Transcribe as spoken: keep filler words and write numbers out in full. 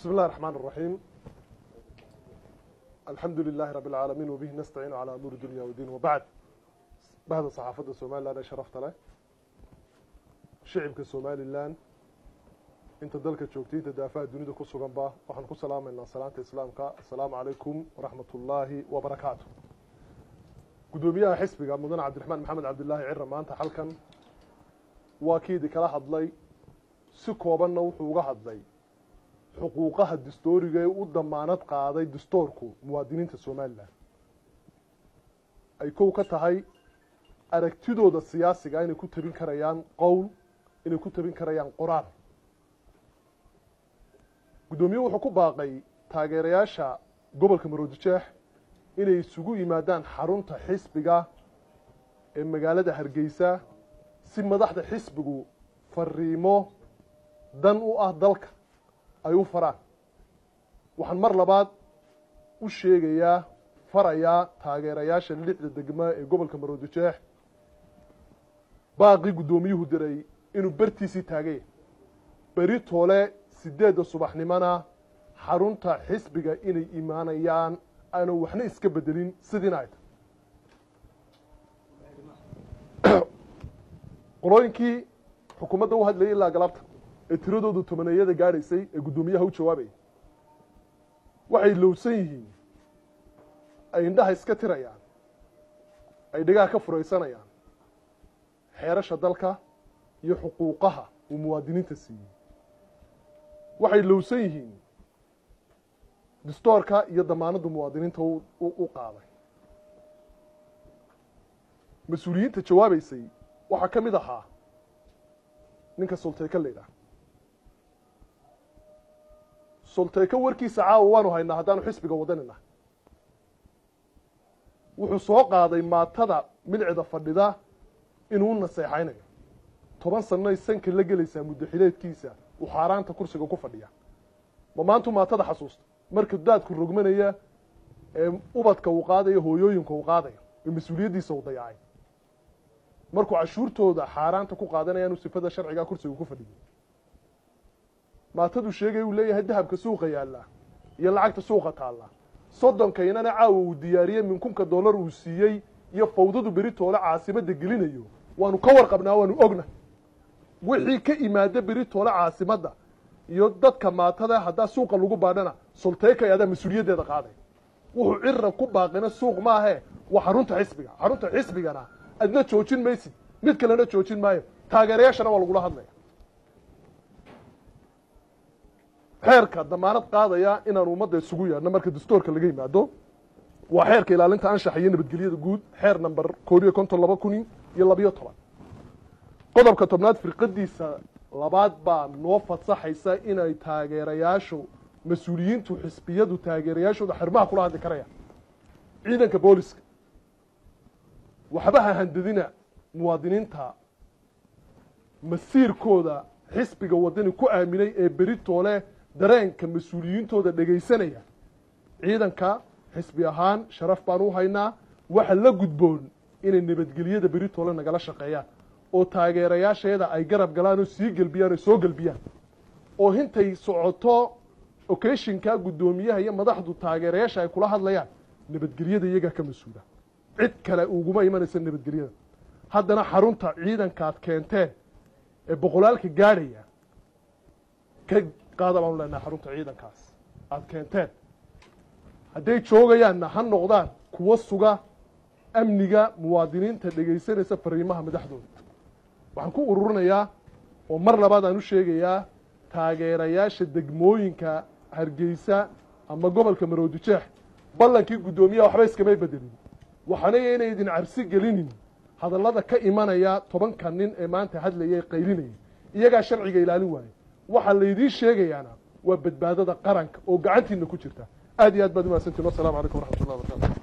بسم الله الرحمن الرحيم. الحمد لله رب العالمين وبه نستعين على أمور الدنيا والدين وبعد. بعد صحافة الصومال أنا شرفت له شعبك الصومالي الآن أنت ذلك شوكتي تدافع الدنيا كوسو جنبه وحنكون سلام من صلاة الإسلام السلام عليكم ورحمة الله وبركاته. قدوميها حسبك مدن عبد الرحمن محمد عبد الله عرة ما أنت حلكا وأكيد كلا حضلي سكوبنا وحوجا حضلي xuquuqaha dastuuriga ee u damaanad qaaday dastuurku muwaadiniinta Soomaaliland ay kow ka tahay aragtidooda siyaasiga inay ku tabin karayaan qowl inay ku tabin karayaan qoraal gudoomiyaha wuxuu ku baaqay taageerayaasha gobolka Maroodijeex inay isugu yimaadaan xarunta xisbiga ee magaalada Hargeysa si madaxda xisbigu fariimo dan u ah dalka ay u faraan waxaan mar labaad u sheegayaa farayaa taageerayaasha lixda degmo ee gobolka Maroodijeex baaqi gudoomiyuhu diray inuu bartiisii taagay bari toole sideedda subaxnimana xarunta xisbiga inay imaanayaan aanu waxna iska bedelin sidina ay qolooyinkii xukuumadda u hadlayay ilaa galabta ee tiradoodu tobaneeyada gaadhaysay ee gudoomiyaha u jawaabay waxay lowsan yihiin ay indhaha iska tirayaan ay dhigaha ka furaysanayaan xeerasha dalka iyo xuquuqaha uu muwaadiniinta siiyey waxay lowsan yihiin dastuurka iyo damaanadda muwaadiniinta u qaaday mas-uuliyiinta jawaabaysay waxaa ka mid ahaa ninka sultayka la yidhaah sultayka warkiisa caawa waanu haynaa haddaanu xisbiga wadanina wuxuu soo qaaday maatada milcida fadhida inuu naseexaynayo toban sanay sanka la gelaysaa muddaxileedkiisa uu xaaraanta kursiga ku fadhiya ma maantu maatada xasuusta marka daadku rogmanaya ee ubadka uu qaadayo hooyooyinka uu qaadayo ee mas-uuliyaddiisa uu dayacay markuu cashuurtooda xaaraanta ku qaadanayaan sifada sharciga kursiga ku fadhiyo maatadu sheegay uu leeyahay dahabka suuqa yaala iyo lacagta suuqa taala soddonka inana caawa uu diyaariyay min kunka dollar uu siiyay iyo fawdadu beri toole caasimada gelinayo waanu ka warqabnaa waanu ogna wixii ka imaada beri toole caasimada iyo dadka maatada hadda suuqa lagu baadhana sultayka ayada mas'uuliyadeeda qaaday wuxuu cirra ku baaqina suuq ma ahe waa xarunta xisbiga xarunta xisbigana adna joojin maysid mid kalena joojin maayo taageerayaashana waa lagu la hadlaya xeerka damaanad qaadaya inaan ummadda isugu yeedhno marka dastuurka laga yimaado waa xeerka ilaalinta anshaxa iyo nabadgelyada guud xeer number koob iyo konton laba kun iyo labiyo toban qodobka tobnaad firqadiisa labaad baa noo fasaxaysa inay taageerayaashu mas-uuliyiintu xisbiyadu taageerayaashooda xirmaha kula hadli karayaan ciidanka booliska waxba ha handadina muwaadiniinta masiirkooda xisbiga wadani ku aaminay ee beri toole dareenka mas-uuliyiintooda dhegaysanaya ciidanka xisbi ahaan sharaf baan u haynaa waxa la gudboon inay nabadgelyada beri toole nagala shaqeeyaan oo taageerayaasheeda ay garab galaan oo sii gelbiyaan oo soo gelbiyaan oo intay socoto occasionka gudoomiyaha iyo madaxdu taageerayaasha ay kula hadlayaan nabadgelyada iyaga ka mas-uula cid kale uguma imanaysa nabadgelyada haddana xarunta ciidankaad keenteen ee boqolaalka gaadhaya ka qaada baanu leenahay xarunta ciidankaas aad keenteen hadday joogayaanna ha noqdaan kuwa suga amniga muwaadiniinta dhegaysanaysa fariimaha madaxdooda waxaan ku ururinayaa oo mar labaad aan u sheegayaa taageerayaasha degmooyinka Hargeysa ama gobolka Maroodijeex ballankii gudoomiyaha waxba iskamay bedelin waxaana inay idin cabsi gelinin hadallada ka imanaya tobanka nin ee maanta hadlayay qaylinayay iyaga sharciga ilaalin waayay waxa la idin sheegayaana waa badbaadada qaranka oo gacantiina ku jirta aad iyo aad baad u mahadsantiin. Assalaamu calaykum waraxmatullahi wabarakaatuh.